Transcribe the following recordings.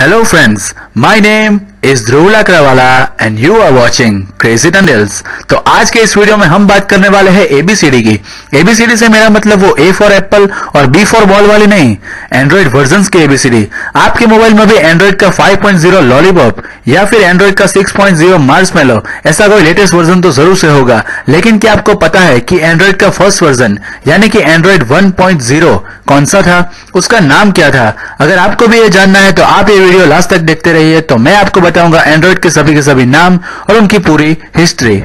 Hello friends, my name is Dhruv लाकड़ावाला and you are watching Crazy Tunnels। तो आज के इस वीडियो में हम बात करने वाले हैं ABCD की। ABCD से मेरा मतलब वो A फॉर एप्पल और B फॉर बॉल वाली नहीं, एंड्रॉइड वर्जन्स की ABCD। आपके मोबाइल में भी एंड्रॉइड का 5.0 लॉलीपॉप या फिर एंड्रॉइड का 6.0 मार्शमैलो ऐसा कोई लेटेस्ट वर्जन तो जरूर से होगा, लेकिन क्या आपको पता है कि एंड्रॉइड का फर्स्ट वर्जन यानी कि एंड्रॉइड 1.0 कौन सा था, उसका नाम क्या था? अगर आपको भी ये जानना है तो आप ये वीडियो लास्ट तक देखते रहिए, तो मैं आपको बताऊंगा एंड्रॉइड के सभी नाम और उनकी पूरी हिस्ट्री।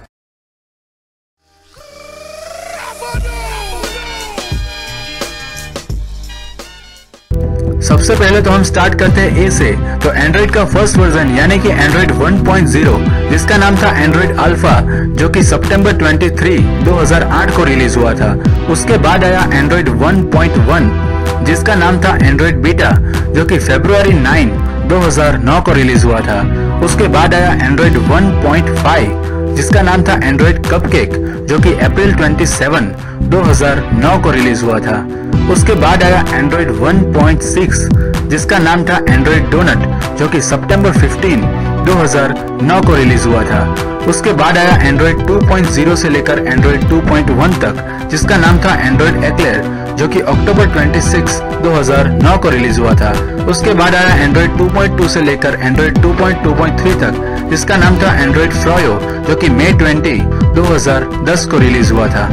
सबसे पहले तो हम स्टार्ट करते हैं ए से। तो एंड्रॉइड का फर्स्ट वर्जन यानी कि एंड्रॉइड 1.0 जिसका नाम था एंड्रॉइड अल्फा, जो कि सितंबर 23, 2008 को रिलीज हुआ था। उसके बाद आया एंड्रॉइड 1.1 जिसका नाम था एंड्रॉइड बीटा, जो कि फरवरी 9, 2009 को रिलीज हुआ था। उसके बाद आया एंड्रॉइड 1.5 जिसका नाम था एंड्रॉइड कपकेक, जो कि अप्रैल 27, 2009 को रिलीज हुआ था। उसके बाद आया एंड्रॉइड 1.6 जिसका नाम था एंड्रॉइड डोनट, जो कि सितंबर 15, 2009 को रिलीज हुआ था। उसके बाद आया एंड्रॉइड 2.0 से लेकर एंड्रॉइड 2.1 तक जिसका नाम था एंड्रॉइड एक्लेयर, जो कि अक्टूबर 26, 2009 को रिलीज हुआ था। उसके बाद आया एंड्रॉइड 2.2 से लेकर एंड्रॉइड 2.2.3 तक जिसका नाम था एंड्रॉइड फ्रायो, जो कि मई 20, 2010 को रिलीज हुआ था।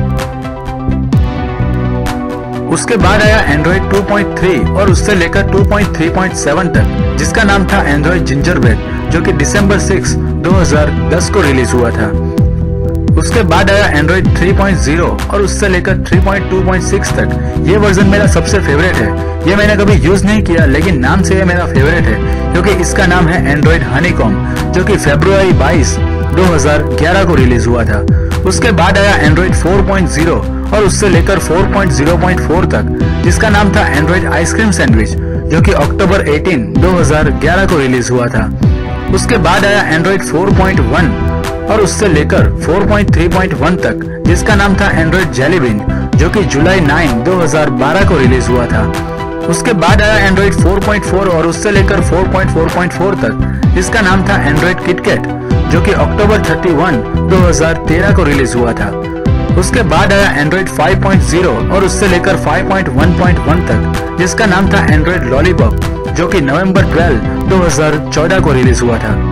उसके बाद आया एंड्रॉइड 2.3 और उससे लेकर 2.3.7 तक जिसका नाम था एंड्रॉइड जिंजरबरेड, जो कि दिसंबर 6, 2010 को रिलीज हुआ था। उसके बाद आया एंड्रॉइड 3.0 और उससे लेकर 3.2.6 तक। ये वर्जन मेरा सबसे फेवरेट है। ये मैंने कभी यूज नहीं किया, लेकिन नाम से ये मेरा फेवरेट है क्योंकि इसका नाम है एंड्रॉइड हनीकॉम, जो कि फरवरी 22, 2011 को रिलीज हुआ था। उसके बाद आया एंड्रॉइड 4.0 और उससे लेकर 4.0.4 तक जिसका नाम था एंड्रॉइड आइसक्रीम सैंडविच, जो कि अक्टूबर 18, 2011 को रिलीज हुआ था। उसके बाद आया एंड्रॉइड 4.1 और उससे लेकर 4.3.1 तक जिसका नाम था एंड्रॉइड जेलीबीन, जो कि जुलाई 9, 2012 को रिलीज हुआ था। उसके बाद आया एंड्रॉइड 4.4 और उससे लेकर 4.4.4 तक जिसका नाम था एंड्रॉइड किटकैट, जो कि अक्टूबर 31, 2013 को रिलीज हुआ था। उसके बाद आया एंड्रॉइड 5.0 और उससे लेकर 5.1.1 तक जिसका नाम था एंड्रॉइड लॉलीपॉप, जो कि नवंबर 12, 2014 को रिलीज हुआ था।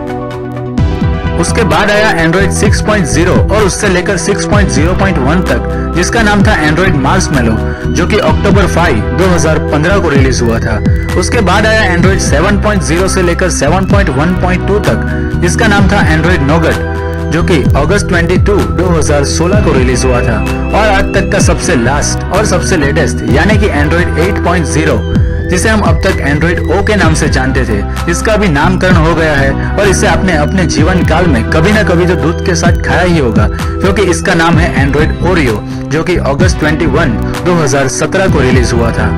उसके बाद आया एंड्रॉइड 6.0 और उससे लेकर 6.0.1 तक जिसका नाम था एंड्रॉइड मार्शमैलो, जो कि अक्टूबर 5, 2015 को रिलीज हुआ था। उसके बाद आया एंड्रॉइड 7.0 से लेकर 7.1.2 तक जिसका नाम था एंड्रॉइड नोगट, जो कि अगस्त 22, 2016 को रिलीज हुआ था। और आज तक का सबसे लास्ट और सबसे लेटेस्ट यानी कि एंड्रॉइड 8.0 जिसे हम अब तक एंड्रॉइड ओ के नाम से जानते थे, इसका भी नामकरण हो गया है और इसे आपने अपने जीवन काल में कभी ना कभी तो दूध के साथ खाया ही होगा, क्योंकि इसका नाम है एंड्रॉइड ओरियो, जो कि अगस्त 21, 2017 को रिलीज हुआ था।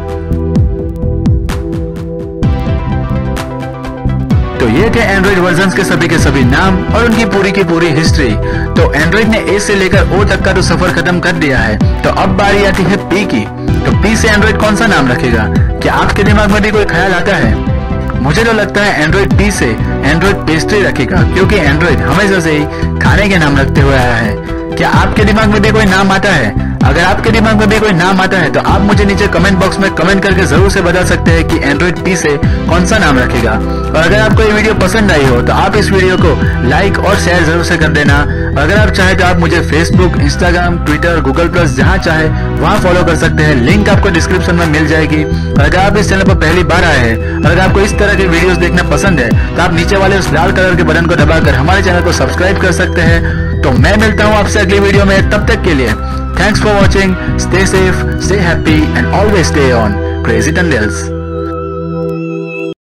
तो ये थे एंड्रॉइड वर्जन्स के सभी नाम और उनकी पूरी हिस्ट्री। तो एंड्रॉइड ने ए से लेकर ओ तक का तो सफर खत्म कर दिया है, तो अब बारी आती है पी की। तो पी से एंड्रॉइड कौन सा नाम रखेगा? क्या आपके दिमाग में भी कोई ख्याल आता है? मुझे तो लगता है एंड्रॉइड पी से एंड्रॉइड पेस्ट्री रखेगा, क्योंकि एंड्रॉइड हमेशा से ही खाने के नाम रखते हुए आया है। क्या आपके दिमाग में भी कोई नाम आता है? अगर आपके दिमाग में भी कोई नाम आता है तो आप मुझे नीचे कमेंट बॉक्स में कमेंट करके जरूर से बता सकते हैं कि एंड्रॉइड पी से कौन सा नाम रखेगा। और अगर आपको ये वीडियो पसंद आई हो तो आप इस वीडियो को लाइक और शेयर जरूर से कर देना। अगर आप चाहे तो आप मुझे Facebook, Instagram, Twitter, Google Plus जहाँ चाहे वहाँ फॉलो कर सकते हैं। लिंक आपको डिस्क्रिप्शन में मिल जाएगी। और अगर आप इस चैनल पर पहली बार आए हैं और अगर आपको इस तरह के वीडियोस देखना पसंद है तो आप नीचे वाले उस लाल कलर के बटन को दबाकर हमारे चैनल को सब्सक्राइब कर सकते हैं। तो मैं मिलता हूँ आपसे अगली वीडियो में, तब तक के लिए thanks for watching, stay safe, stay happy and always stay on Crazy tunnels.